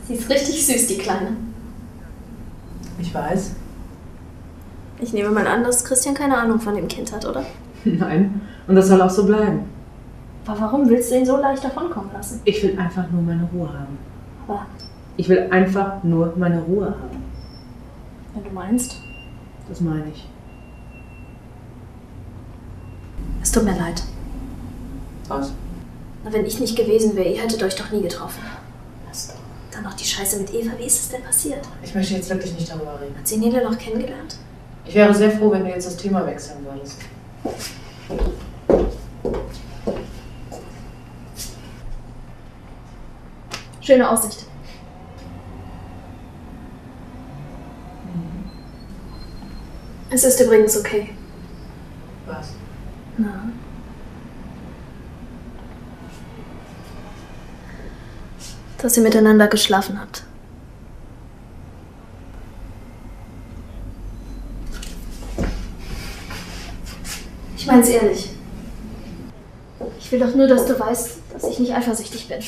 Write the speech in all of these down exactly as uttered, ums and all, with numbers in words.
Sie ist richtig süß, die Kleine. Ich weiß. Ich nehme mal an, dass Christian keine Ahnung von dem Kind hat, oder? Nein. Und das soll auch so bleiben. Aber warum willst du ihn so leicht davonkommen lassen? Ich will einfach nur meine Ruhe haben. Aber Ich will einfach nur meine Ruhe haben. wenn du meinst. Das meine ich. Es tut mir leid. Was? Na, wenn ich nicht gewesen wäre, ihr hättet euch doch nie getroffen. Lass doch. Dann noch die Scheiße mit Eva. Wie ist es denn passiert? Ich möchte jetzt wirklich nicht darüber reden. Hat sie Nele noch kennengelernt? Ich wäre sehr froh, wenn du jetzt das Thema wechseln würdest. Schöne Aussicht. Es ist übrigens okay. Was? Na. Dass ihr miteinander geschlafen habt. Ich mein's ehrlich. Ich will doch nur, dass du weißt, dass ich nicht eifersüchtig bin.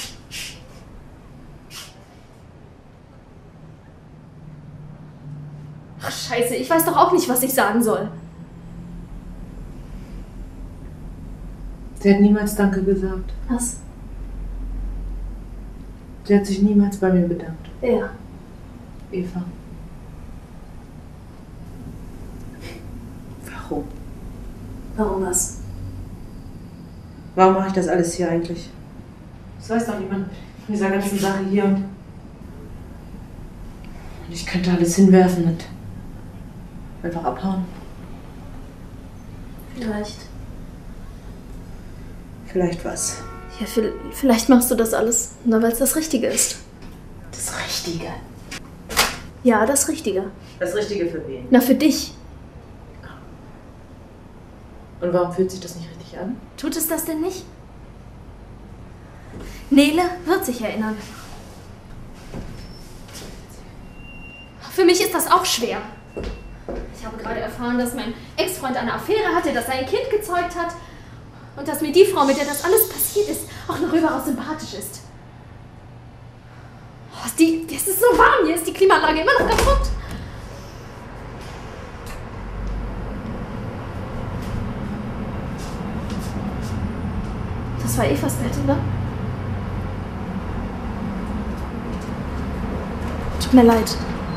Ach, Scheiße, ich weiß doch auch nicht, was ich sagen soll. Sie hat niemals Danke gesagt. Was? Sie hat sich niemals bei mir bedankt. Ja. Eva. Warum? Warum was? Warum mache ich das alles hier eigentlich? Das weiß doch niemand von dieser ganzen Sache hier. Und ich könnte alles hinwerfen und einfach abhauen. Vielleicht. Vielleicht was. Ja, vielleicht machst du das alles, nur weil es das Richtige ist. Das Richtige. Ja, das Richtige. Das Richtige für wen? Na, für dich. Und warum fühlt sich das nicht richtig an? Tut es das denn nicht? Nele wird sich erinnern. Für mich ist das auch schwer. Ich habe gerade erfahren, dass mein Ex-Freund eine Affäre hatte, dass er ein Kind gezeugt hat und dass mir die Frau, mit der das alles passiert ist, auch noch überaus sympathisch ist. Oh, die, das ist so warm, hier ist die Klimaanlage immer noch kaputt. Das war Evas Bett, oder? Tut mir leid.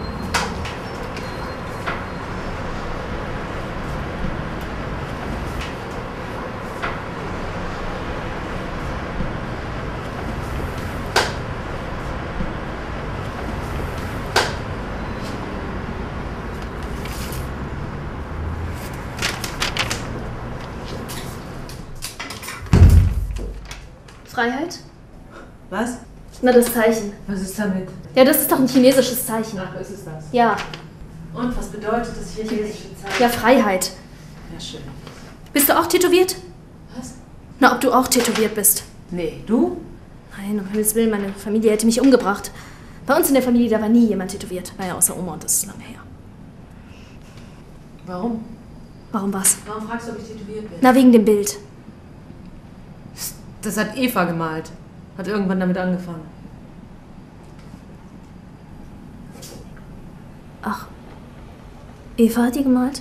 Freiheit? Was? Na, das Zeichen. Was ist damit? Ja, das ist doch ein chinesisches Zeichen. Ach, ist es das? Ja. Und was bedeutet das chinesische Zeichen? Ja, Freiheit. Ja, schön. Bist du auch tätowiert? Was? Na, ob du auch tätowiert bist. Nee, du? Nein, um Himmels Willen, meine Familie hätte mich umgebracht. Bei uns in der Familie, da war nie jemand tätowiert. Naja, außer Oma und das ist lange her. Warum? Warum was? Warum fragst du, ob ich tätowiert bin? Na, wegen dem Bild. Das hat Eva gemalt. Hat irgendwann damit angefangen. Ach, Eva hat die gemalt?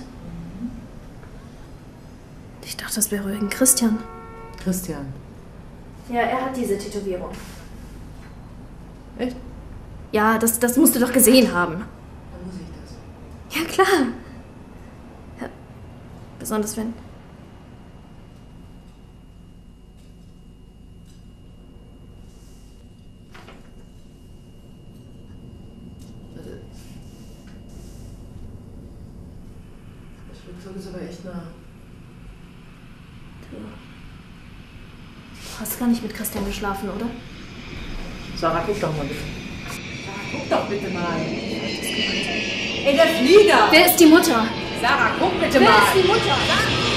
Ich dachte, das wäre wegen Christian. Christian. Ja, er hat diese Tätowierung. Echt? Ja, das, das musst du doch gesehen haben. Dann muss ich das. Ja, klar. Ja, besonders wenn... Das ist aber echt nah. Du hast gar nicht mit Christian geschlafen, oder? Sarah, guck doch mal bitte. Sarah, guck doch bitte mal. Ey, der Flieger! Wer ist die Mutter? Sarah, guck bitte Wer mal. ist die Mutter?